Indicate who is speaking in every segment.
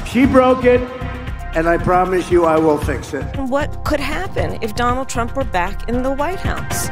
Speaker 1: She broke it, and I promise you I will fix it.
Speaker 2: What could happen if Donald Trump were back in the White House?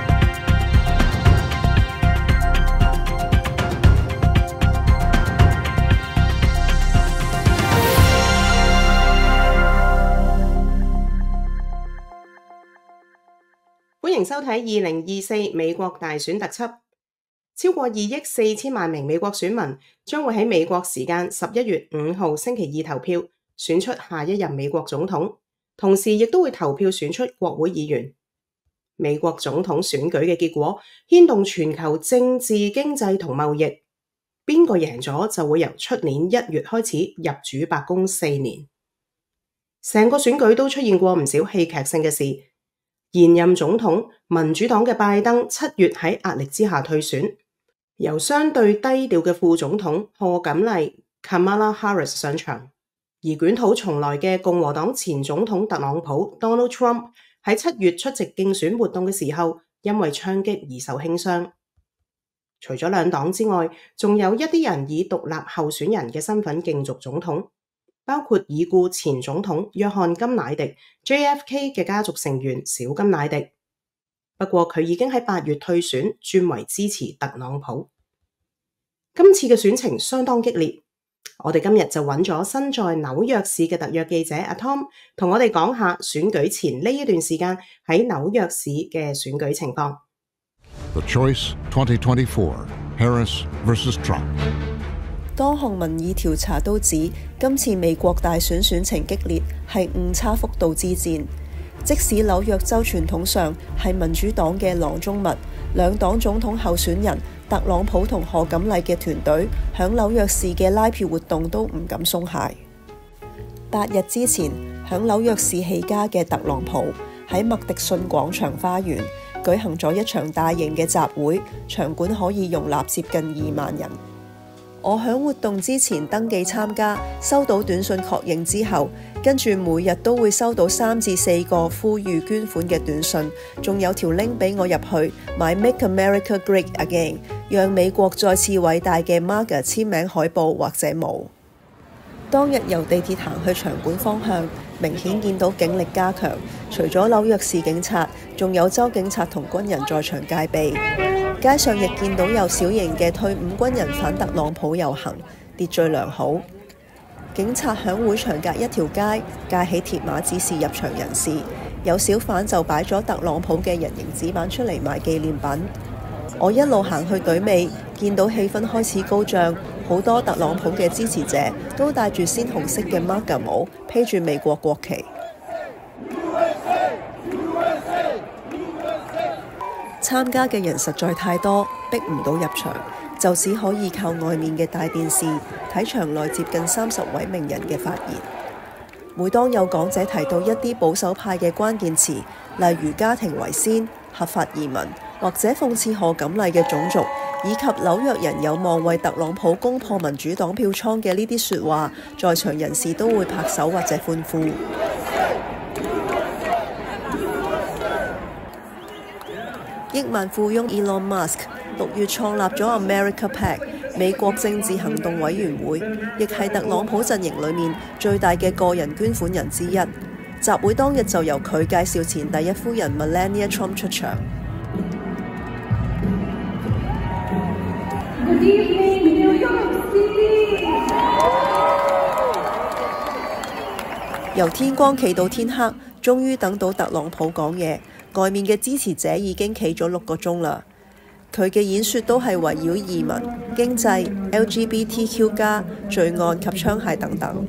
Speaker 3: 歡迎收睇2024美國大選特輯。超過2億4千萬名美國選民將會喺美國時間11月5號星期二投票，選出下一任美國總統，同時亦都會投票選出國會議員。美國總統選舉嘅結果牽動全球政治、經濟同貿易，邊個贏咗就會由出年1月開始入主白宮4年。成個選舉都出現過唔少戲劇性嘅事。現任總統民主黨嘅拜登7月喺壓力之下退選，由相對低調嘅副總統賀錦麗 Kamala Harris 上場，而捲土重來嘅共和黨前總統特朗普 Donald Trump 喺7月出席競選活動嘅時候，因為槍擊而受輕傷。除咗兩黨之外，仲有一啲人以獨立候選人嘅身份競逐總統，包括已故前總統約翰甘迺迪 JFK 嘅家族成員小甘迺迪。不過佢已經喺8月退選，轉為支持特朗普。今次嘅選情相當激烈，我哋今日就揾咗身在紐約市嘅特約記者阿 Tom 同我哋講下選舉前呢一段時間喺紐約市嘅選舉情況。
Speaker 4: The choice 2024 Harris versus Trump。
Speaker 5: 多項民意調查都指今次美國大選選情激烈，係誤差幅度之戰。即使紐約州傳統上係民主黨嘅囊中物，兩黨總統候選人特朗普同賀錦麗嘅團隊響紐約市嘅拉票活動都唔敢鬆懈。8日之前，響紐約市起家嘅特朗普喺麥迪遜廣場花園舉行咗一場大型嘅集會，場館可以容納接近2萬人。我響活動之前登記參加，收到短信確認之後，跟住每日都會收到3至4個呼籲捐款嘅短信，仲有條 link 俾我入去買 Make America Great Again， 讓美國再次偉大嘅 MAGA 簽名海報或者帽。當日由地鐵行去場館方向，明顯見到警力加強，除咗紐約市警察，仲有州警察同軍人在場戒備。街上亦見到有小型嘅退伍軍人反特朗普遊行，秩序良好。警察響會場隔一條街架起鐵馬指示入場人士，有小販就擺咗特朗普嘅人形紙板出嚟賣紀念品。我一路行去隊尾，見到氣氛開始高漲，好多特朗普嘅支持者都戴住鮮紅色嘅 MAGA 帽，披住美國國旗。參加嘅人實在太多，逼唔到入場，就只可以靠外面嘅大電視睇場內接近30位名人嘅發言。每當有講者提到一啲保守派嘅關鍵詞，例如家庭為先、合法移民，或者諷刺賀錦麗嘅種族，以及紐約人有望為特朗普攻破民主黨票倉嘅呢啲說話，在場人士都會拍手或者歡呼。億萬富翁 Elon Musk 6月創立咗 America PAC 美國政治行動委員會，亦係特朗普陣營裏面最大嘅個人捐款人之一。集會當日就由佢介紹前第一夫人 Melania Trump 出場。
Speaker 6: Good evening, New York City.
Speaker 5: 由天光企到天黑，終於等到特朗普講嘢。外面嘅支持者已經企咗6個鐘啦。佢嘅演說都係圍繞移民、經濟、LGBTQ+、罪案及槍械等等。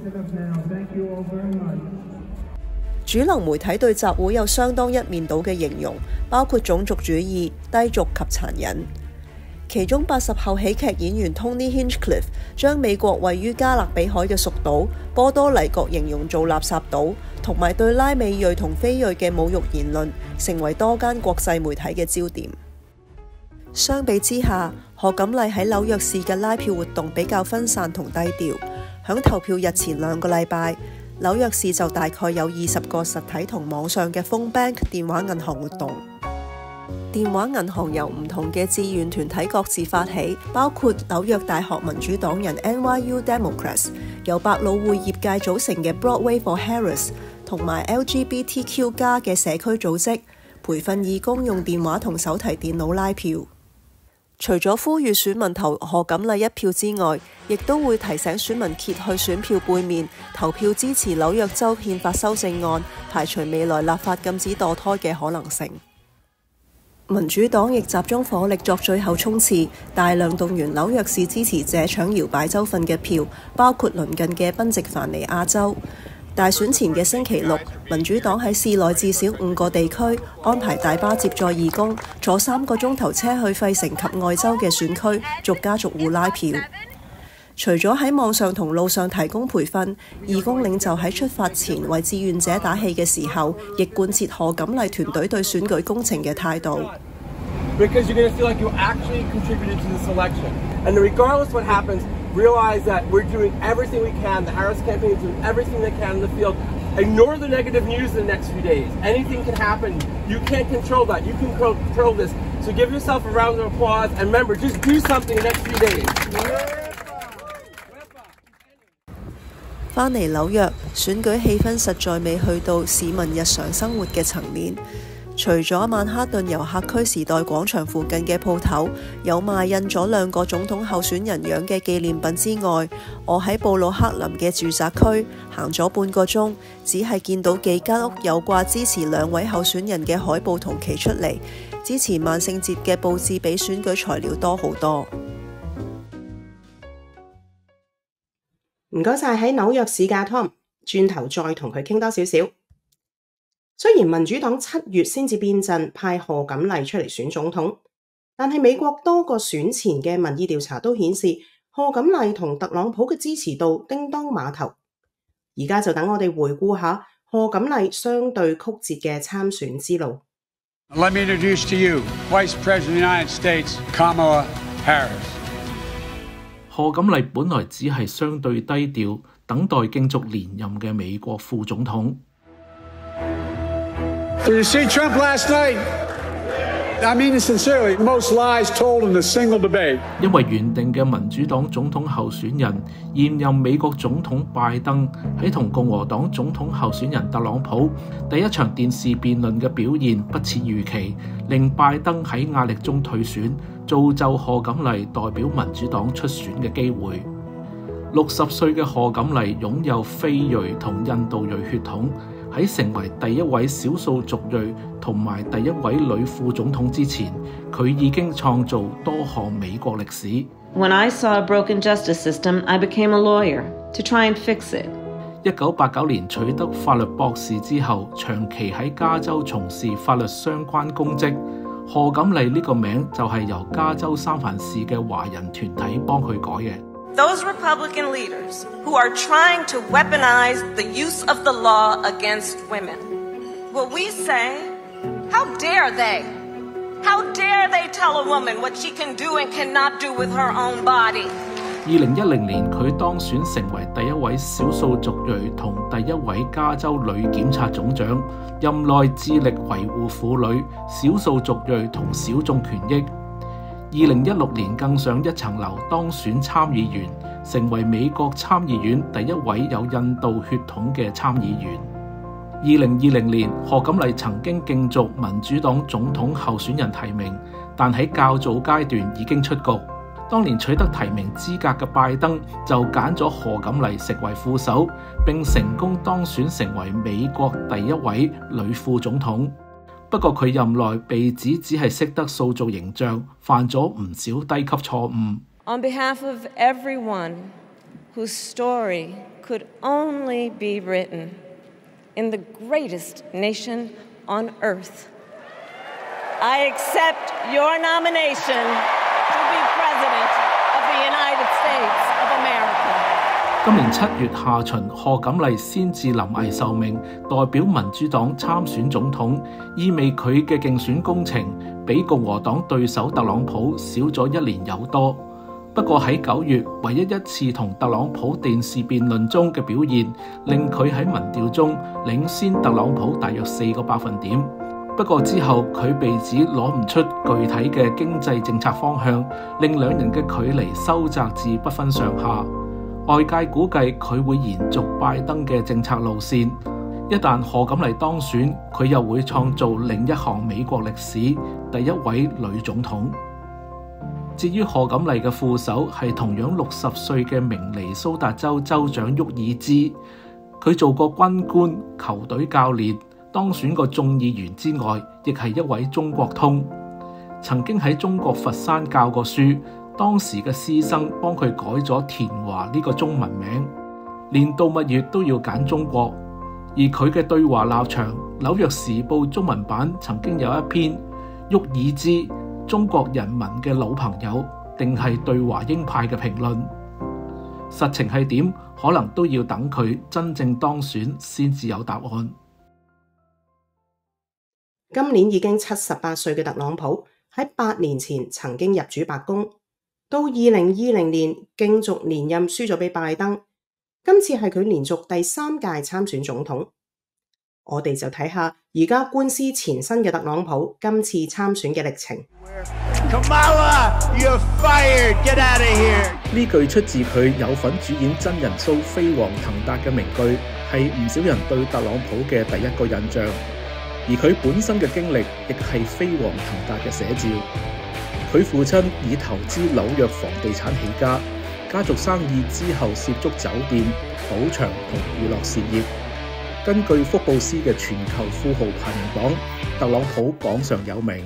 Speaker 5: 主流媒體對集會有相當一面倒嘅形容，包括種族主義、低俗及殘忍。其中80後喜劇演員 Tony Hinchcliffe 將美國位於加勒比海嘅屬島波多黎各形容做垃圾島，同埋對拉美裔同非裔嘅侮辱言論成為多間國際媒體嘅焦點。相比之下，賀錦麗喺紐約市嘅拉票活動比較分散同低調。響投票日前2個禮拜，紐約市就大概有20個實體同網上嘅phone bank 電話銀行活動。 電話銀行由唔同嘅志願團體各自發起，包括紐約大學民主黨人 NYU Democrats， 由百老匯業界組成嘅 Broadway for Harris， 同埋 LGBTQ+ 嘅社區組織，培訓義工用電話同手提電腦拉票。除咗呼籲選民投賀錦麗一票之外，亦都會提醒選民揭去選票背面，投票支持紐約州憲法修正案，排除未來立法禁止墮胎嘅可能性。民主黨亦集中火力作最後衝刺，大量動員紐約市支持者搶搖擺州份嘅票，包括鄰近嘅賓夕凡尼亞州。大選前嘅星期六，民主黨喺市內至少5個地區安排大巴接載義工，坐3個鐘頭車去費城及外州嘅選區，逐家逐戶拉票。除咗喺網上同路上提供培訓，義工領袖喺出發前為志願者打氣嘅時候，亦貫徹賀錦麗團隊對選舉工程嘅態度。
Speaker 7: Because you're going to feel like you actually contributed to this election. And regardless what happens, realize that we're doing everything we can. The Harris campaign is doing everything they can in the field. Ignore the negative news in the next few days. Anything can happen. You can't control that. You can control this. So give yourself a round of applause. And remember, just do something in the next few days.
Speaker 5: 返嚟紐約，選舉氣氛實在未去到市民日常生活嘅層面。除咗曼哈頓遊客區時代廣場附近嘅鋪頭有賣印咗2個總統候選人樣嘅紀念品之外，我喺布魯克林嘅住宅區行咗半個鐘，只係見到幾間屋有掛支持2位候選人嘅海報同旗出嚟，支持萬聖節嘅佈置比選舉材料多好多。
Speaker 3: 唔該晒喺紐約市嘅 Tom， 轉頭再同佢傾多少少。雖然民主黨7月先至變陣派賀錦麗出嚟選總統，但係美國多個選前嘅民意調查都顯示賀錦麗同特朗普嘅支持度叮當馬頭。而家就等我哋回顧下賀錦麗相對曲折嘅參選之路。
Speaker 8: Let me introduce to you Vice President of the United States, Kamala Harris.
Speaker 9: 賀錦麗本來只係相對低調，等待競逐連任嘅美國副總統。
Speaker 8: Did you see Trump last night? I mean it sincerely. Most lies told in a single debate.
Speaker 9: 因為原定嘅民主黨總統候選人現任美國總統拜登喺同共和黨總統候選人特朗普第一場電視辯論嘅表現不似預期，令拜登喺壓力中退選，造就賀錦麗代表民主黨出選嘅機會。60歲嘅賀錦麗擁有非裔同印度裔血統。喺成為第一位少數族裔同埋第一位女副總統之前，佢已經創造多項美國歷史。
Speaker 10: When I saw a broken justice system, I became a lawyer to try and fix it.
Speaker 9: 1989年取得法律博士之後，長期喺加州從事法律相關公職。賀錦麗呢個名就係由加州三藩市嘅華人團體幫佢改嘅。
Speaker 2: Those Republican leaders who are trying to weaponize the use of the law against women. Will we say, how dare they? How dare they tell a woman what she can do and cannot do with her own body?
Speaker 9: 2010年佢當選成為第一位少數族裔同第一位加州女檢察總長，任內致力維護婦女、少數族裔同小眾權益。2016年更上一層樓當選參議員，成為美國參議院第一位有印度血統嘅參議員。2020年，賀錦麗曾經競逐民主黨總統候選人提名，但喺較早階段已經出局。當年取得提名資格嘅拜登就揀咗賀錦麗成為副手，並成功當選成為美國第一位女副總統。不過佢任內被指只係識得塑造形象，犯咗唔少低級錯誤。
Speaker 2: On behalf of everyone whose story could only be written in the greatest nation on earth, I accept your nomination to be President of the United States of America.
Speaker 9: 今年7月下旬，賀錦麗先至臨危受命，代表民主黨參選總統，意味佢嘅競選工程比共和黨對手特朗普少咗1年有多。不過喺9月，唯一一次同特朗普電視辯論中嘅表現，令佢喺民調中領先特朗普大約4個百分點。 不過之後佢被指攞唔出具體嘅經濟政策方向，令兩人嘅距離收窄至不分上下。外界估計佢會延續拜登嘅政策路線。一旦賀錦麗當選，佢又會創造另一項美國歷史第一位女總統。至於賀錦麗嘅副手係同樣60歲嘅明尼蘇達州州長沃爾茲，佢做過軍官、球隊教練，當選過眾議員之外，亦係一位中國通，曾經喺中國佛山教過書，當時嘅師生幫佢改咗田華呢個中文名，連度蜜月都要揀中國。而佢嘅對華立場，紐約時報中文版曾經有一篇沃爾茲中國人民嘅老朋友定係對華鷹派嘅評論。實情係點，可能都要等佢真正當選先至有答案。
Speaker 3: 今年已經78歲嘅特朗普喺8年前曾經入主白宮，到2020年競逐連任輸咗俾拜登。今次係佢連續第3屆參選總統，我哋就睇下而家官司纏身嘅特朗普今次參選嘅歷程。
Speaker 11: Kamala, you're fired. Get out of here.
Speaker 9: 呢句出自佢有份主演真人 show《飛黃騰達》嘅名句，係唔少人對特朗普嘅第一個印象。而佢本身嘅經歷亦係飛黃騰達嘅寫照。佢父親以投資紐約房地產起家。家族生意之後涉足酒店、賭場同娛樂事業。根據福布斯嘅全球富豪排名榜，特朗普榜上有名。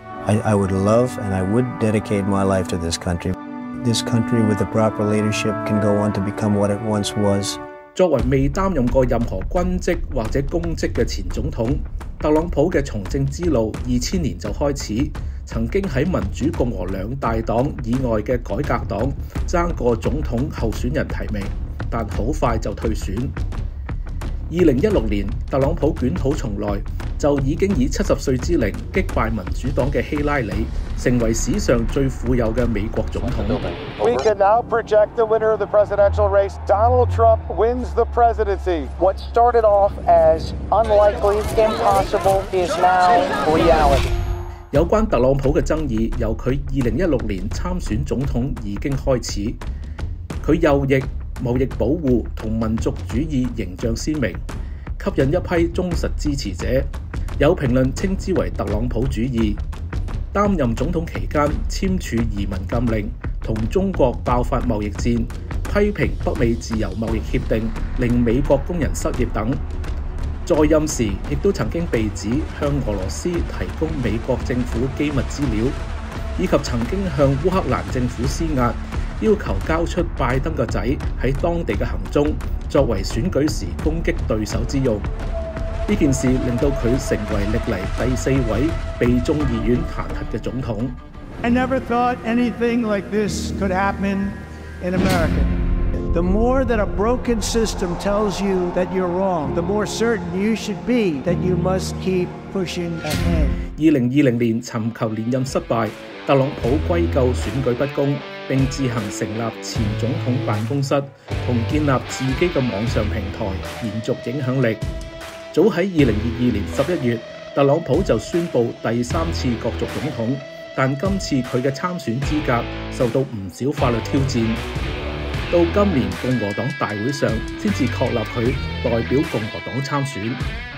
Speaker 12: I would love and I would dedicate my life to this country. This country with the proper leadership can go on to become what it once was.
Speaker 9: 作為未擔任過任何軍職或者公職嘅前總統，特朗普嘅從政之路2000年就開始。曾經喺民主共和兩大黨以外嘅改革黨爭過總統候選人提名，但好快就退選。2016年，特朗普捲土重來，就已經以70歲之齡擊敗民主黨嘅希拉里，成為史上最富有嘅美國總統。
Speaker 13: We can now project the winner of the presidential race. Donald Trump wins the presidency. What started off as unlikely, impossible is now reality.
Speaker 9: 有關特朗普嘅爭議由佢2016年參選總統已經開始。佢右翼、貿易保護同民族主義形象鮮明，吸引一批忠實支持者。有評論稱之為特朗普主義。擔任總統期間簽署移民禁令，同中國爆發貿易戰，批評北美自由貿易協定，令美國工人失業等。在任時亦都曾經被指向俄羅斯提供美國政府機密資料，以及曾經向烏克蘭政府施壓，要求交出拜登個仔喺當地嘅行蹤，作為選舉時攻擊對手之用。呢件事令到佢成為歷嚟第4位被眾議院彈劾嘅總統。
Speaker 8: I never thought anything like this could happen in America.The more that a broken system tells you that you're wrong, the more certain you should be that you must keep pushing ahead.
Speaker 9: 2020年尋求連任失敗，特朗普歸咎選舉不公，並自行成立前總統辦公室，同建立自己嘅網上平台，延續影響力。早喺2022年11月，特朗普就宣布第3次角逐總統，但今次佢嘅參選資格受到唔少法律挑戰。到今年共和黨大會上，先至確立佢代表共和黨參選。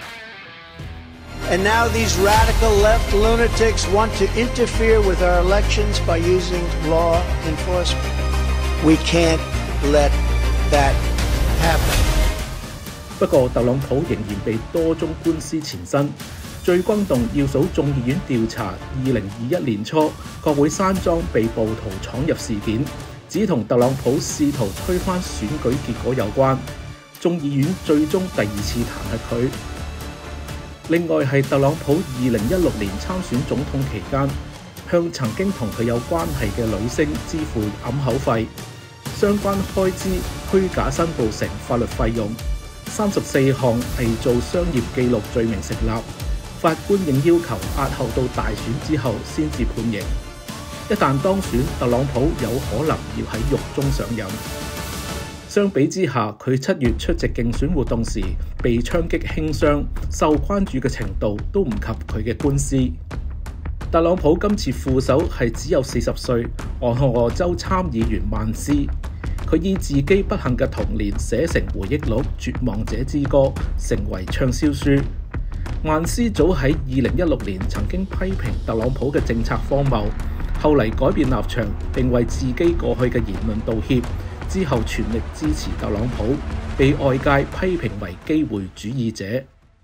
Speaker 11: And now these radical left lunatics want to interfere with our elections by using law enforcement. We can't let that happen.
Speaker 9: 不過特朗普仍然被多宗官司纏身，最轟動要數眾議院調查2021年初國會山莊被暴徒闖入事件。只同特朗普試圖推翻選舉結果有關，眾議院最終第2次彈劾佢。另外係特朗普2016年參選總統期間，向曾經同佢有關係嘅女星支付揞口費，相關開支虛假申報成法律費用，34項偽造商業記錄罪名成立，法官應要求押後到大選之後先至判刑。一旦當選，特朗普有可能要喺獄中上任。 相比之下，佢7月出席競選活動時被槍擊輕傷，受關注嘅程度都唔及佢嘅官司。特朗普今次副手係只有40歲，俄亥俄州參議員曼斯。佢以自己不幸嘅童年寫成回憶錄《絕望者之歌》，成為暢銷書。曼斯早喺2016年曾經批評特朗普嘅政策荒謬，後嚟改變立場並為自己過去嘅言論道歉，之後全力支持特朗普，被外界批評為機會主義者。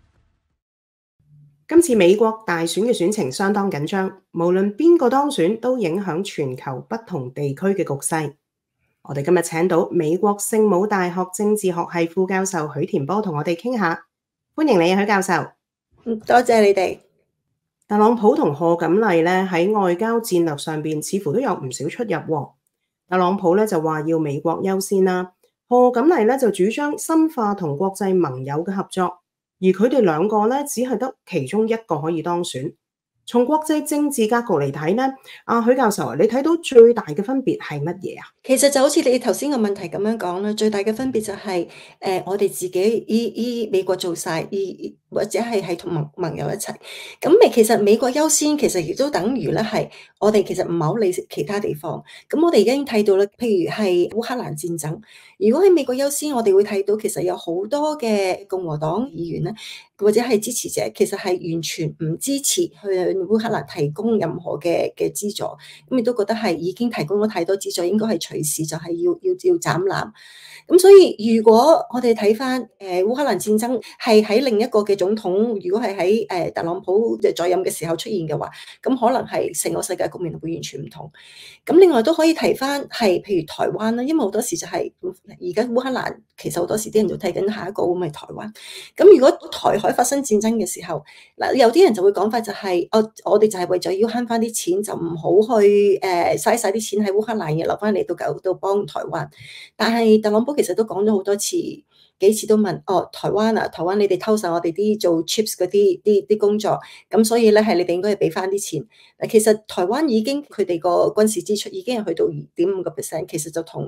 Speaker 3: 今次美國大選嘅選情相當緊張，無論邊個當選都影響全球不同地區嘅局勢。我哋今日請到美國聖母大學政治學系副教授許田波同我哋傾下，歡迎你許教授。
Speaker 5: 多謝你哋。
Speaker 3: 特朗普同賀錦麗咧喺外交戰略上邊似乎都有唔少出入喎。特朗普咧就話要美國優先啦，賀錦麗咧就主張深化同國際盟友嘅合作，而佢哋兩個咧只係得其中一個可以當選。從國際政治格局嚟睇咧，許教授，你睇到最大嘅分別係乜嘢啊？
Speaker 5: 其實就好似你頭先個問題咁樣講啦，最大嘅分別就係我哋自己依美國做晒，或者係同盟友一齊。咁其實美國優先其實亦都等於咧係我哋其實唔係好理其他地方。咁我哋已經睇到啦，譬如係烏克蘭戰爭，如果喺美國優先，我哋會睇到其實有好多嘅共和黨議員咧，或者係支持者，其實係完全唔支持去烏克蘭提供任何嘅資助，咁亦都覺得係已經提供咗太多資助，應該係隨時就係要斬纜。咁所以如果我哋睇翻烏克蘭戰爭係喺另一個嘅總統，如果係喺特朗普在任嘅時候出現嘅話，咁可能係成個世界局面會完全唔同。咁另外都可以提翻係譬如台灣啦，因為好多時就係而家烏克蘭其實好多時啲人就睇緊下一個咁係台灣。咁如果台海發生戰爭嘅時候，嗱有啲人就會講法就係我哋就係為咗要慳翻啲錢，就唔好去嘥晒啲錢喺烏克蘭，而留翻嚟到幫台灣。但係特朗普其實都講咗好多次，幾次都問台灣你哋偷晒我哋啲做 chips 嗰啲工作，咁所以咧係你哋應該係俾翻啲錢。其實台灣已經佢哋個軍事支出已經係去到2.5%，其實就同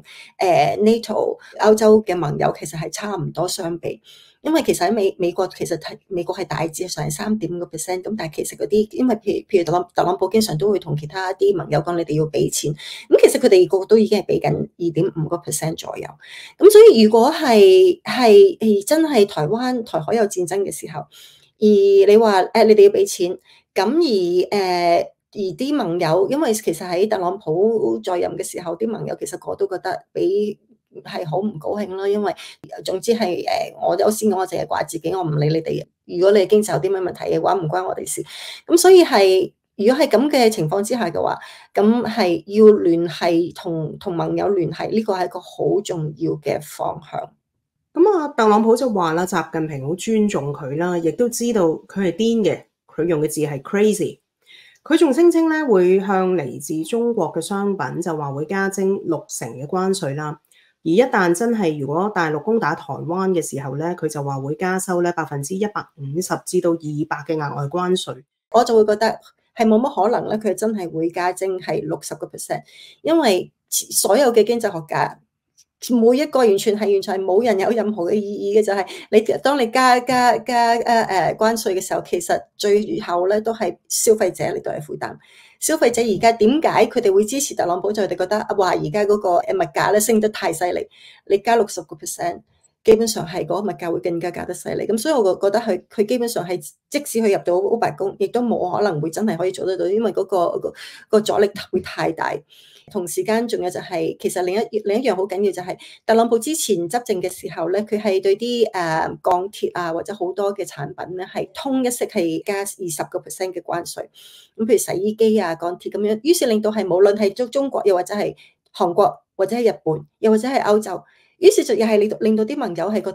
Speaker 5: NATO 歐洲嘅盟友其實係差唔多相比。因為其實喺美國其實美國係大致上係3.5%，咁但係其實嗰啲因為譬如特朗普經常都會同其他啲盟友講你哋要俾錢，咁其實佢哋個個都已經係俾緊2.5% 左右。咁所以如果係真係台海有戰爭嘅時候，而你話你哋要俾錢，咁而啲盟友，因為其實喺特朗普在任嘅時候，啲盟友其實我都覺得俾係好唔高興啦，因為總之係我優先，我淨係掛自己，我唔理你哋。如果你經濟有啲咩問題嘅話，唔關我哋事。咁所以如果係咁嘅情況之下嘅話，咁係要聯繫同盟友聯繫，呢個係一個好重要嘅方向。
Speaker 3: 咁特朗普就話啦，習近平好尊重佢啦，亦都知道佢係癲嘅，佢用嘅字係 crazy。佢仲聲稱咧會向嚟自中國嘅商品就話會加徵60%嘅關稅啦。而一旦真係如果大陸攻打台灣嘅時候咧，佢就話會加收咧150%至到200%嘅額外關稅。
Speaker 5: 我就會覺得係冇乜可能咧，佢真係會加徵係60%，因為所有嘅經濟學家每一個完全係冇人有任何嘅意義嘅，就係當你加關稅嘅時候，其實最後咧都係消費者嚟到係負擔。消費者而家點解佢哋會支持特朗普？就佢哋覺得話而家嗰個物價咧升得太犀利，你加60%，基本上係嗰個物價會更加加得犀利。咁所以我覺得佢基本上係即使佢入到白宮，亦都冇可能會真係可以做得到，因為嗰個阻力會太大。同時間仲有就係其實另一樣好緊要就係特朗普之前執政嘅時候咧，佢係對啲鋼鐵啊或者好多嘅產品咧係通一色係加20% 嘅關稅。咁譬如洗衣機啊、鋼鐵咁樣，於是令到係無論係中國又或者係韓國或者係日本又或者係歐洲，於是就又係令到啲盟友係覺得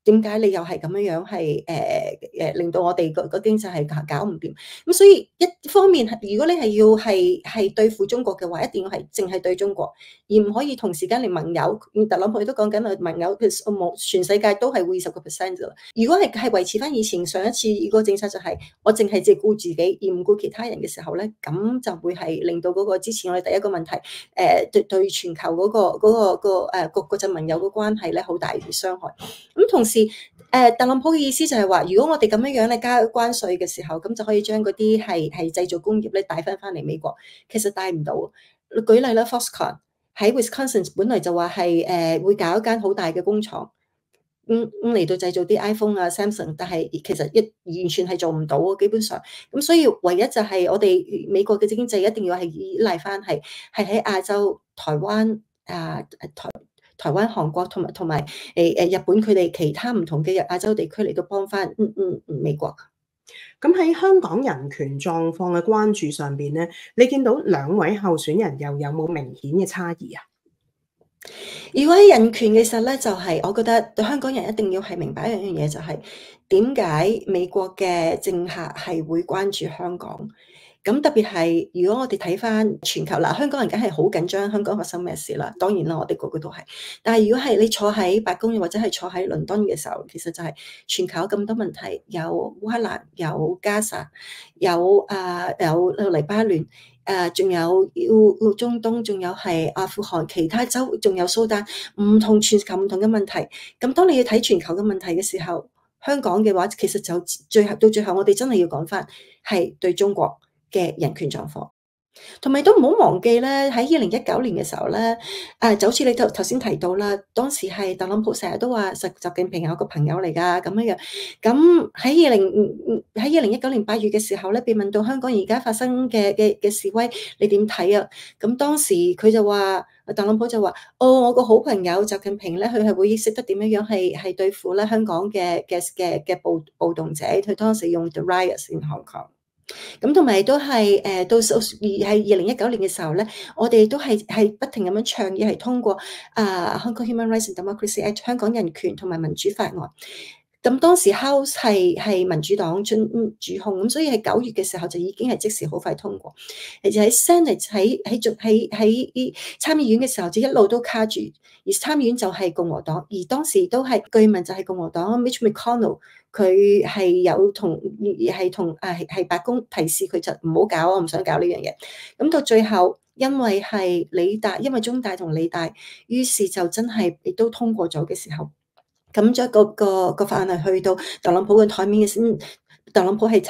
Speaker 14: 點解你又係咁樣係令到我哋個經濟係搞唔掂？咁所以一方面，如果你係要係對付中國嘅話，一定要係淨係對中國，而唔可以同時間連盟友。特朗普都講緊啦，盟友全世界都係會20%㗎啦。如果係維持翻以前上一次個政策，就係我淨係只顧自己而唔顧其他人嘅時候咧，咁就會係令到嗰個之前我哋第一個問題對全球嗰個國際盟友嘅關係咧好大嘅傷害。咁同時特朗普嘅意思就係話，如果我哋咁樣咧加關稅嘅時候，咁就可以將嗰啲係製造工業咧帶翻嚟美國。其實帶唔到。舉例啦 ，Foxconn 喺 Wisconsin 本來就話係會搞一間好大嘅工廠，嚟到製造啲 iPhone 啊 Samsung， 但係其實完全係做唔到基本上。咁所以唯一就係我哋美國嘅經濟一定要係依賴翻係喺亞洲、台灣台灣、韓國同埋日本佢哋其他唔同嘅亞洲地區嚟到幫翻美國。
Speaker 3: 咁喺香港人權狀況嘅關注上邊咧，你見到兩位候選人又有冇明顯嘅差異啊？
Speaker 14: 如果喺人權嘅時候咧，就係我覺得香港人一定要係明白一樣嘢，就係點解美國嘅政客係會關注香港。咁特別係如果我哋睇翻全球啦，香港人梗係好緊張香港發生咩事啦。當然啦，我哋個個都係。但係如果係你坐喺白宮或者係坐喺倫敦嘅時候，其實就係全球咁多問題，有烏克蘭、有加沙、有黎巴嫩，仲有中東，仲有係阿富汗，其他州仲有蘇丹，全球唔同嘅問題。咁當你要睇全球嘅問題嘅時候，香港嘅話其實就到最後我哋真係要講翻係對中國嘅人權狀況，同埋都唔好忘記咧，喺2019年嘅時候咧，就好似你頭先提到啦，當時係特朗普成日都話習近平係我個朋友嚟㗎咁樣。咁喺2019年8月嘅時候咧，被問到香港而家發生嘅示威，你點睇啊？咁當時佢就話，特朗普就話：我個好朋友習近平咧，佢係會識得點樣係對付咧香港嘅暴動者，佢當時用 the riots in Hong Kong。咁同埋都係到喺2019年嘅時候咧，我哋都係不停咁樣倡議係通過Hong Kong Human Rights and Democracy Act 香港人權同埋民主法案。咁當時 House 係民主黨主控，咁所以喺9月嘅時候就已經係即時好快通過。而喺 Senate 喺參議院嘅時候就一路都卡住，而參議院就係共和黨，而當時都係據聞就係共和黨 Mitch McConnell 佢係有同白宮提示佢就唔好搞，我唔想搞呢樣嘢。咁到最後因為中大同理大，於是就真係亦都通過咗嘅時候。咁將個法案係去到特朗普嘅台面嘅先，特朗普係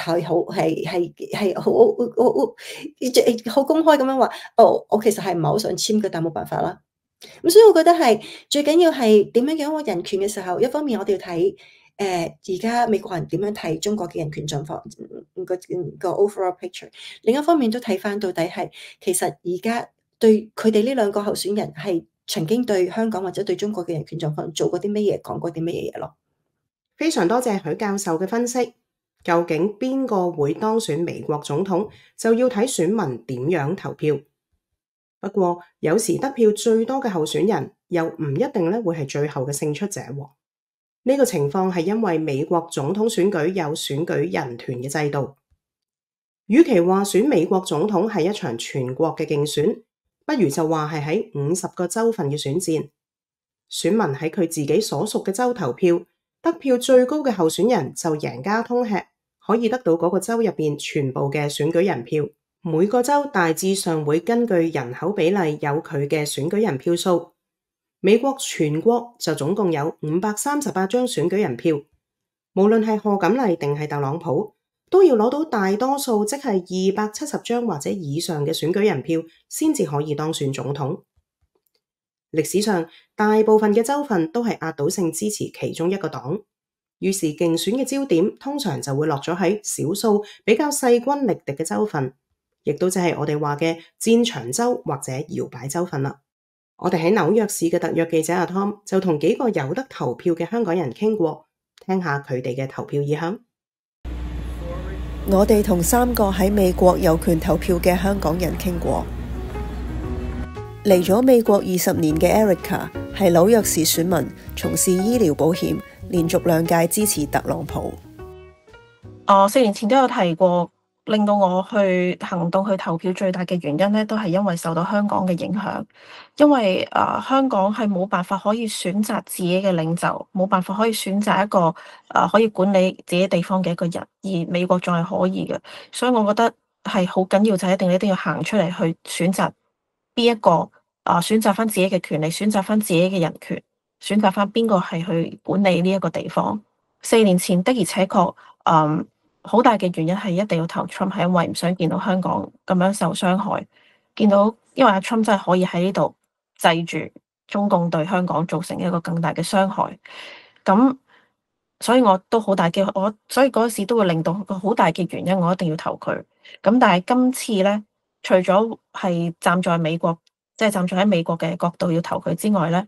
Speaker 14: 好公開咁樣話，我其實係唔係好想簽嘅，但冇辦法啦。咁所以我覺得係最緊要係點樣樣人權嘅時候，一方面我哋要睇而家美國人點樣睇中國嘅人權狀況個 overall picture， 另一方面都睇翻到底係其實而家對佢哋呢兩個候選人係曾經對香港或者對中國嘅人權狀況做過啲乜嘢，講過啲乜嘢咯。
Speaker 3: 非常多謝許教授嘅分析。究竟邊個會當選美國總統，就要睇選民點樣投票。不過有時得票最多嘅候選人又唔一定咧會係最後嘅勝出者。呢個情況係因為美國總統選舉有選舉人團嘅制度。與其話選美國總統係一場全國嘅競選，不如就話係喺50個州份嘅選戰，選民喺佢自己所屬嘅州投票，得票最高嘅候選人就贏家通吃，可以得到嗰個州入邊全部嘅選舉人票。每個州大致上會根據人口比例有佢嘅選舉人票數。美國全國就總共有538張選舉人票，無論係賀錦麗定係特朗普，都要攞到大多數，即係270張或者以上嘅選舉人票，先至可以當選總統。歷史上大部分嘅州份都係壓倒性支持其中一個黨，於是競選嘅焦點通常就會落咗喺少數比較勢均力敵嘅州份，亦都即係我哋話嘅戰場州或者搖擺州份啦。我哋喺紐約市嘅特約記者阿 Tom 就同幾個有得投票嘅香港人傾過，聽下佢哋嘅投票意向。
Speaker 5: 我哋同3個喺美國有權投票嘅香港人傾過。嚟咗美國20年嘅 Erica 係紐約市選民，從事醫療保險， 連續2屆支持特朗普。
Speaker 15: 4年前都有提過，令到我去行動去投票最大嘅原因咧，都係因為受到香港嘅影響。因為香港係冇辦法可以選擇自己嘅領袖，冇辦法可以選擇一個可以管理自己地方嘅一個人，而美國仲係可以嘅。所以我覺得係好緊要，就係一定要行出嚟去選擇邊一個選擇翻自己嘅權利，選擇翻自己嘅人權，選擇翻邊個係去管理呢一個地方。4年前的而且確好大嘅原因係一定要投 Trump， 係因為唔想見到香港咁樣受傷害，見到因為阿 Trump 真係可以喺呢度制住中共對香港造成一個更大嘅傷害。咁所以我都好大嘅，所以嗰時都會令到個好大嘅原因，我一定要投佢。咁但係今次咧，除咗係站在美國，即係站在喺美國嘅角度要投佢之外咧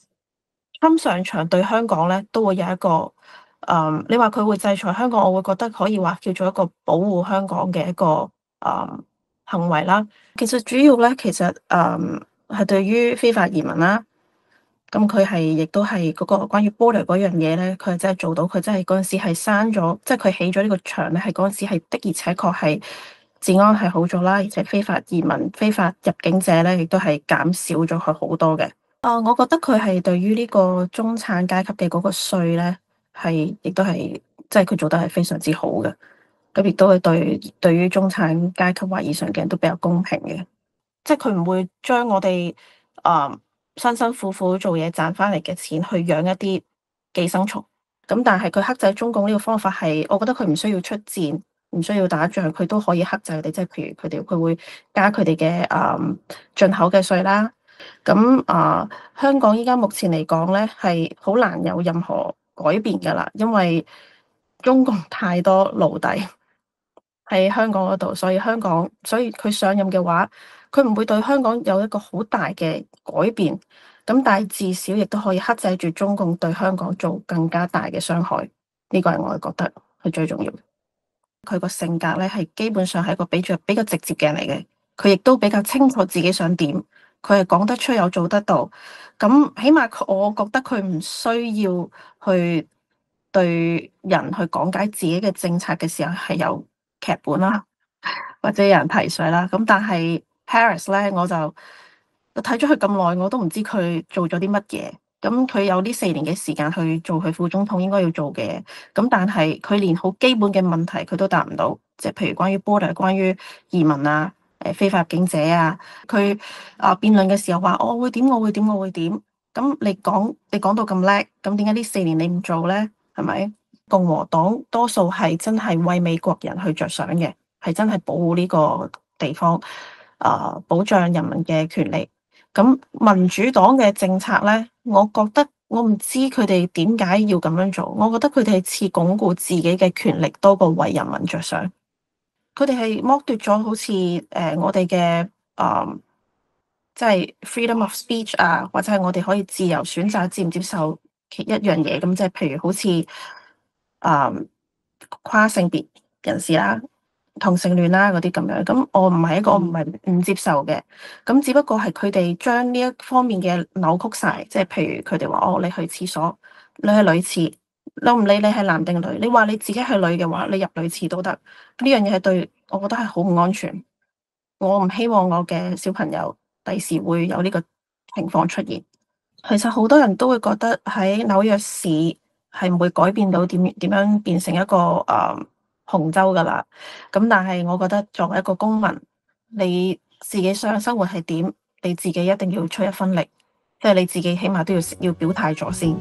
Speaker 15: ，Trump 上場對香港咧都會有一個你話佢會制裁香港，我會覺得可以話叫做一個保護香港嘅一個行為啦。其實主要咧，其實係對於非法移民啦。咁佢係亦都係嗰個關於 border 嗰樣嘢咧，佢係真係做到，佢真係嗰陣時係刪咗，即係佢起咗呢個牆咧，係嗰陣時係的而且確係治安係好咗啦，而且非法移民、非法入境者咧，亦都係減少咗佢好多嘅。我覺得佢係對於呢個中產階級嘅嗰個稅咧，係亦都係即係佢做得係非常之好嘅。咁亦都係對於中產階級或以上嘅人都比較公平嘅，即係佢唔會將我哋辛辛苦苦做嘢賺翻嚟嘅錢去養一啲寄生蟲。咁但係佢克制中共呢個方法係，我覺得佢唔需要出戰，唔需要打仗，佢都可以克制佢哋。即係譬如佢會加佢哋嘅進口嘅稅啦。咁香港依家目前嚟講咧，係好難有任何改變㗎啦，因為中共太多奴隸喺香港嗰度，所以佢上任嘅話，佢唔會對香港有一個好大嘅改變。咁但係至少亦都可以克制住中共對香港做更加大嘅傷害。呢個係我覺得係最重要嘅。佢個性格咧係基本上係一個比較直接嘅人嚟嘅，佢亦都比較清楚自己想點，佢係講得出有做得到。咁起碼我覺得佢唔需要去對人去講解自己嘅政策嘅時候係有劇本啦，或者有人提水啦。咁但係 Harris 咧，我睇咗佢咁耐，我都唔知佢做咗啲乜嘢。咁佢有呢4年嘅時間去做佢副總統應該要做嘅，咁但係佢連好基本嘅問題佢都答唔到，即係譬如關於 border、關於移民啊、非法入境者啊，佢辯論嘅時候話我會點。咁你講到咁叻，咁點解呢4年你唔做咧？係咪？共和黨多數係真係為美國人去着想嘅，係真係保護呢個地方，保障人民嘅權利。咁民主黨嘅政策咧，我覺得我唔知佢哋點解要咁樣做。我覺得佢哋係似鞏固自己嘅權力多過為人民着想。佢哋係剝奪咗好似我哋嘅即係 freedom of speech 啊，或者係我哋可以自由選擇接唔接受一樣嘢。咁即係譬如好似跨性別人士啦、同性戀啦嗰啲咁樣，咁我唔係唔接受嘅，咁只不過係佢哋將呢一方面嘅扭曲晒，即係譬如佢哋話你去廁所，你去女廁，我唔理你係男定女，你話你自己係女嘅話，你入女廁都得，呢樣嘢係對我覺得係好唔安全，我唔希望我嘅小朋友第時會有呢個情況出現。其實好多人都會覺得喺紐約市係唔會改變到點樣變成一個紅州噶啦，咁但係我覺得作為一個公民，你自己想生活係點，你自己一定要出一分力，即係你自己起碼都要表態咗先。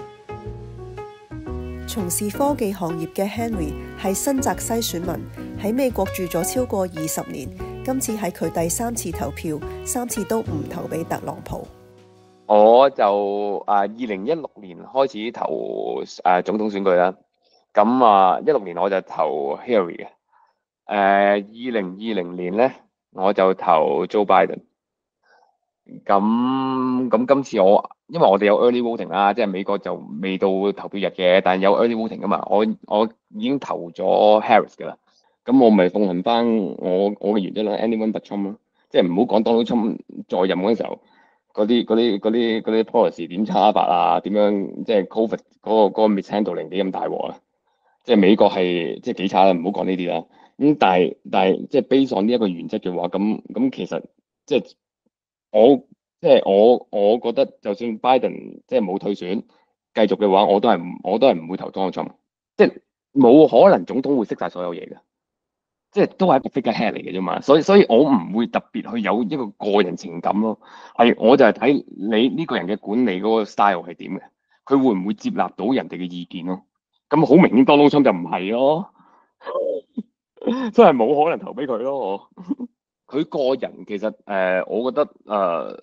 Speaker 5: 從事科技行業嘅 Henry 係新澤西選民，喺美國住咗超過20年，今次係佢第3次投票，3次都唔投俾特朗普。
Speaker 16: 我就2016年開始投總統選舉啦。咁16年我就投 Hillary 嘅，2020年咧我就投 Joe Biden。咁今次因為我哋有 early voting 啦，即係美國就未到投票日嘅，但係有 early voting 噶嘛，我已經投咗 Harris 噶啦。咁我咪奉行翻我嘅原則啦 ，anyone but Trump 咯，即係唔好講Donald Trump 在任嗰陣時候， 啲 policy 點差法啊，點樣即係 Covid 嗰個 mishandling 幾咁大鑊啊！即係美國係即係幾差啦，唔好講呢啲啦。咁但係即係 based on呢一個原則嘅話，咁其實即係我覺得就算 Biden 即係冇退選繼續嘅話，我都係唔會投 Donald Trump。即係冇可能總統會識晒所有嘢嘅，即係都係一個 figurehead 嚟嘅啫嘛。所以我唔會特別去有一個個人情感咯。我就係睇你呢個人嘅管理嗰個 style 係點嘅，佢會唔會接納到人哋嘅意見咯？咁好明顯 Donald Trump 就唔係咯，真係冇可能投俾佢咯。佢個人其實我覺得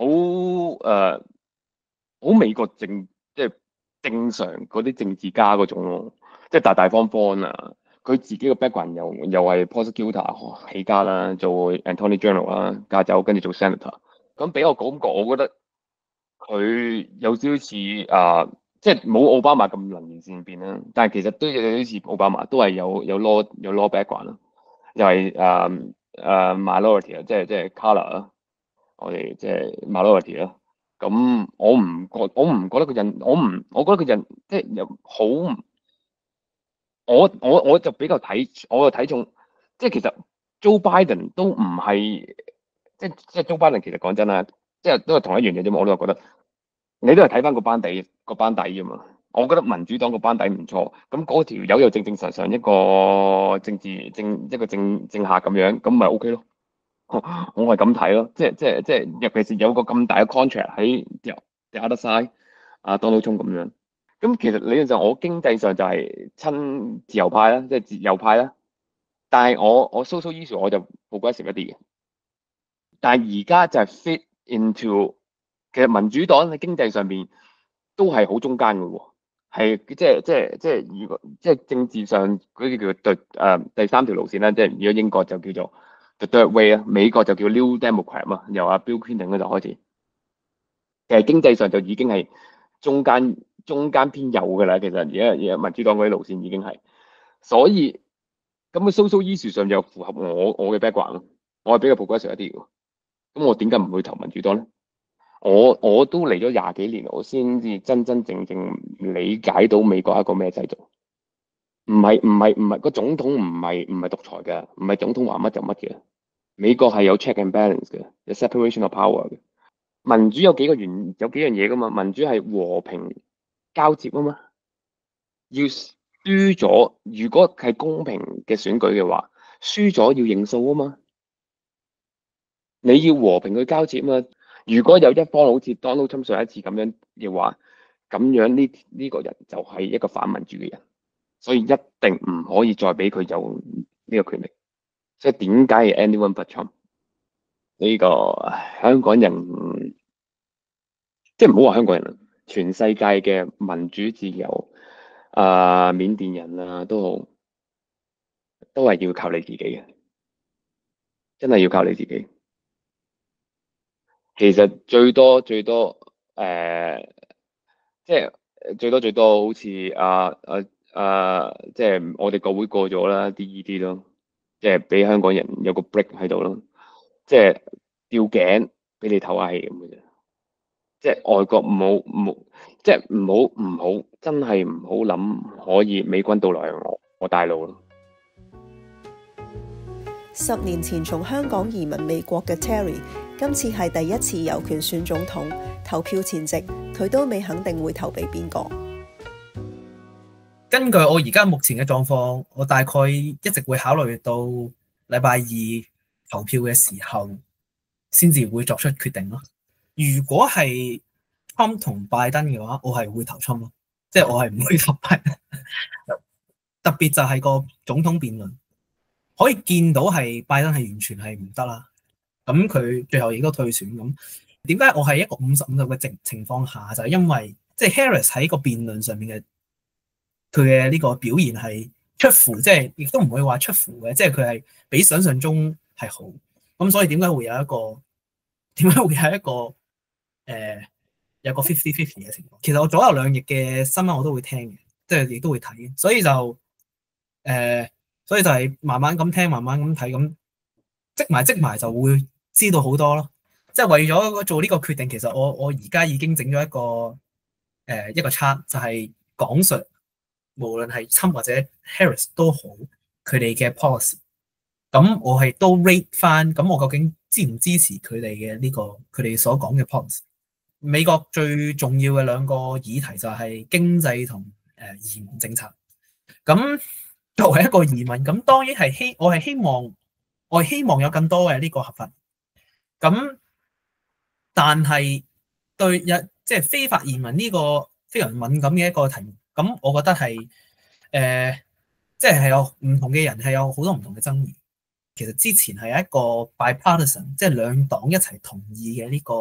Speaker 16: 好美國即係正常嗰啲政治家嗰種咯，即係大方方啊。佢自己個 background 又係 prosecutor 起家啦，做 Attorney General 啦，加州跟住做 Senator。咁俾我感覺，我覺得佢有少少似即係冇奧巴馬咁能言善辯啦，但係其實都有啲似奧巴馬，都係有 law background 啦，又係minority 啊，即係 color 啦，我哋即係 minority 啦。咁我唔覺得個人，我覺得個人即係又好，我就比較睇重，即係其實 Joe Biden 都唔係，即係 Joe Biden 其實講真啦，即係都係同一樣嘢啫嘛，我都係覺得。你都係睇翻個班底啫嘛，我覺得民主黨個班底唔錯，咁嗰條友又正常一個政客咁樣，咁咪 OK 咯。我係咁睇咯，即係尤其是有個咁大嘅 contract 喺 the other side，Donald Trump 咁樣。咁其實理論上我經濟上就係親自由派啦，即係自由派啦。但係我 social issue 我就 progressive 一啲嘅。但係而家就係 fit into。其實民主黨喺經濟上邊都係好中間嘅喎，係即係如果即係政治上嗰啲叫做第三條路線啦，即係如果英國就叫做 the third way 啦，美國就叫 New Democrat 嘛，由阿 Bill Clinton 嗰度開始。其實經濟上就已經係中間偏右嘅啦，其實而家民主黨嗰啲路線已經係，所以咁嘅 social issue 上就符合我嘅 background 咯，我係比較 progressive 一啲嘅，咁我點解唔去投民主黨咧？我都嚟咗20幾年，我先至真正理解到美國係一個咩制度。唔係個總統唔係獨裁嘅，唔係總統話乜就乜嘅。美國係有 check and balance 嘅，有 separation of power 嘅。民主有幾樣嘢噶嘛？民主係和平交接啊嘛。要輸咗，如果係公平嘅選舉嘅話，輸咗要認數啊嘛。你要和平去交接啊嘛。如果有一方好似 Donald Trump 上一次咁樣嘅話，咁樣呢個人就係一個反民主嘅人，所以一定唔可以再俾佢有呢個權力。所以點解係 anyone but Trump？ 呢個香港人，即係唔好話香港人啦，全世界嘅民主自由緬甸人啊都好，都係要靠你自己嘅，真係要靠你自己。其實最多即係最多好似即係我哋國會過咗啦 DED 咯，即係俾香港人有個 break 喺度咯，即係吊頸俾你唞下氣咁嘅啫。即係外國冇，即係唔好真係唔好諗可以美軍到來我大陸咯。
Speaker 5: 10年前從香港移民美國嘅 Terry， 今次係第一次有權選總統，投票前夕佢都未肯定會投俾邊個。
Speaker 17: 根據我而家目前嘅狀況，我大概一直會考慮到禮拜2投票嘅時候，先至會作出決定咯。如果係 Trump 同拜登嘅話，我係會投 Trump 咯，即係我係唔會投拜登。特別就係個總統辯論。可以見到係拜登係完全係唔得啦，咁佢最後亦都退選。咁點解我係一個50-50嘅情況下，就係因為即係 Harris 喺個辯論上面嘅佢嘅呢個表現係出乎，即係亦都唔會話出乎嘅，即係佢係比想象中係好。咁所以點解會有一個有個 50-50 嘅情況？其實我左右兩翼嘅新聞我都會聽嘅，即係亦都會睇，所以就係慢慢咁聽，慢慢咁睇，咁積埋就會知道好多咯。 即係為咗做呢個決定，其實我而家已經整咗一個 chart，就係講述無論係Trump或者 Harris 都好，佢哋嘅 policy。咁我係都 rate 翻，咁我究竟支唔支持佢哋嘅呢個佢哋所講嘅 policy？ 美國最重要嘅兩個議題就係經濟同移民政策。咁作為一個移民，咁當然係我係希望有更多嘅呢個合法。咁但係對即係非法移民呢個非常敏感嘅一個題目，咁我覺得係即係有唔同嘅人係有好多唔同嘅爭議。其實之前係一個 bipartisan， 即係兩黨一齊同意嘅呢個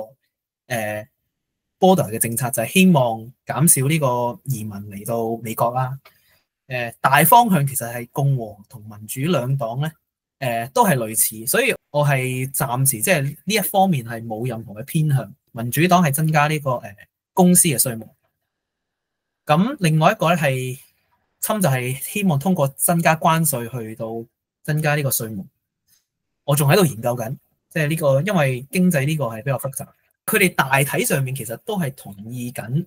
Speaker 17: border 嘅政策，就係希望減少呢個移民嚟到美國啦。大方向其實係共和同民主兩黨咧，都係類似，所以我係暫時即係呢一方面係冇任何嘅偏向。民主黨係增加呢個公司嘅稅務，咁另外一個咧係Trump就係希望通過增加關稅去到增加呢個稅務。我仲喺度研究緊，即係呢個因為經濟呢個係比較複雜。佢哋大體上面其實都係同意緊，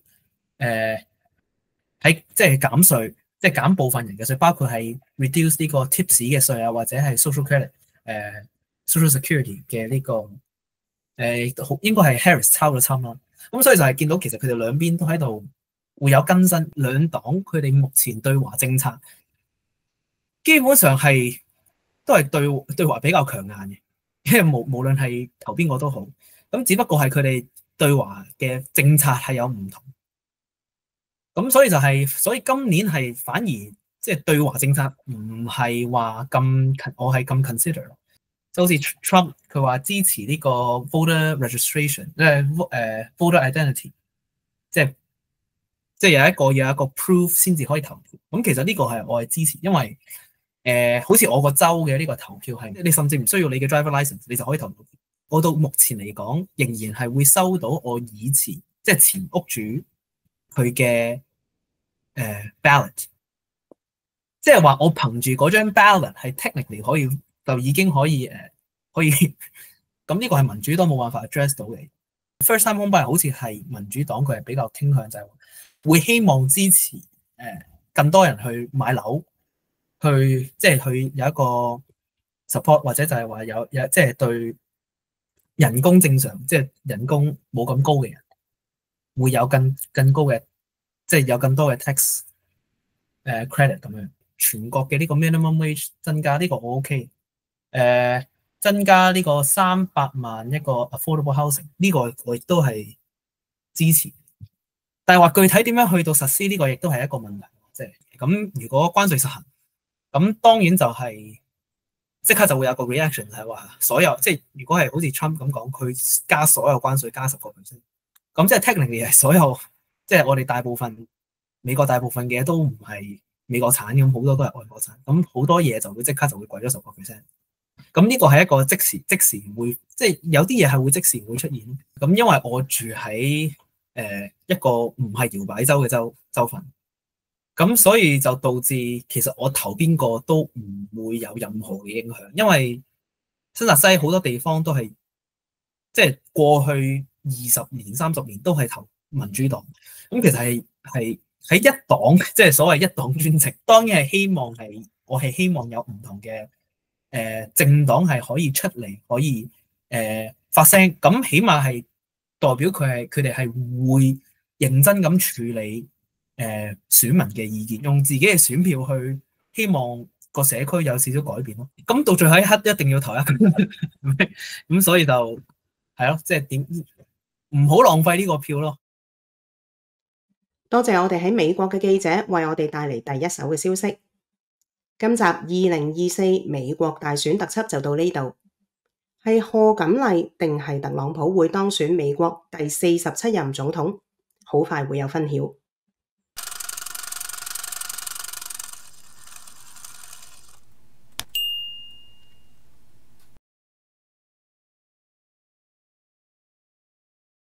Speaker 17: 喺即係減稅，即係減部分人嘅稅，包括係 reduce 呢個 tips 嘅稅啊，或者係 social credit、social security 嘅呢個應該係 Harris 抄咗侵啦。咁所以就係見到其實佢哋兩邊都喺度會有更新，兩黨佢哋目前對華政策基本上係都係對華比較強硬嘅，因為無論係投邊個都好，咁只不過係佢哋對華嘅政策係有唔同，咁所以所以今年係反而即係對華政策唔係話咁我係咁 consider， 就好似 Trump 佢話支持呢個 voter registration， voter identity， 即係有一個 proof 先至可以投票。咁其實呢個係我係支持，因為好似我個州嘅呢個投票係，你甚至唔需要你嘅 driver license， 你就可以投票。我到目前嚟講，仍然係會收到我以前即係前屋主佢嘅ballot， 即係話我憑住嗰張 ballot 係 technically 就已經可以咁呢個係民主黨冇辦法 address 到嘅。First time home buyer 好似係民主黨佢係比較傾向就係會希望支持更多人去買樓。即係佢有一個 support， 或者就係話有即係對人工正常，即係人工冇咁高嘅人，會有更高嘅，即係有更多嘅 tax credit 咁樣。全國嘅呢個 minimum wage 增加呢個我 OK， 增加呢個300萬一個 affordable housing 呢個我亦都係支持。但係話具體點樣去到實施呢個亦都係一個問題，即係咁如果關稅實行。咁當然就係即刻就會有個 reaction 係話所有即係如果係好似 Trump 咁講，佢加所有關稅加10%，咁即係 technically 係所有即係我哋美國大部分嘅嘢都唔係美國產，咁好多都係外國產，咁好多嘢就會即刻就會貴咗10%。咁呢個係一個即時會即係有啲嘢係會即時會出現。咁因為我住喺一個唔係搖擺州嘅州份。咁所以就導致其實我投邊個都唔會有任何嘅影響，因為新澤西好多地方都係即係過去20年30年都係投民主黨。咁其實係喺一黨，即係所謂一黨專政。當然係我係希望有唔同嘅政黨係可以出嚟可以發聲，咁起碼係代表佢哋係會認真咁處理選民嘅意見，用自己嘅選票去希望個社區有少少改變咯。咁到最後一刻一定要投一個，咁所以就係咯，即係點唔好浪費呢個票咯。
Speaker 3: 多謝我哋喺美國嘅記者為我哋帶嚟第一手嘅消息。今集2024美國大選特輯就到呢度。係賀錦麗定係特朗普會當選美國第47任總統？好快會有分曉。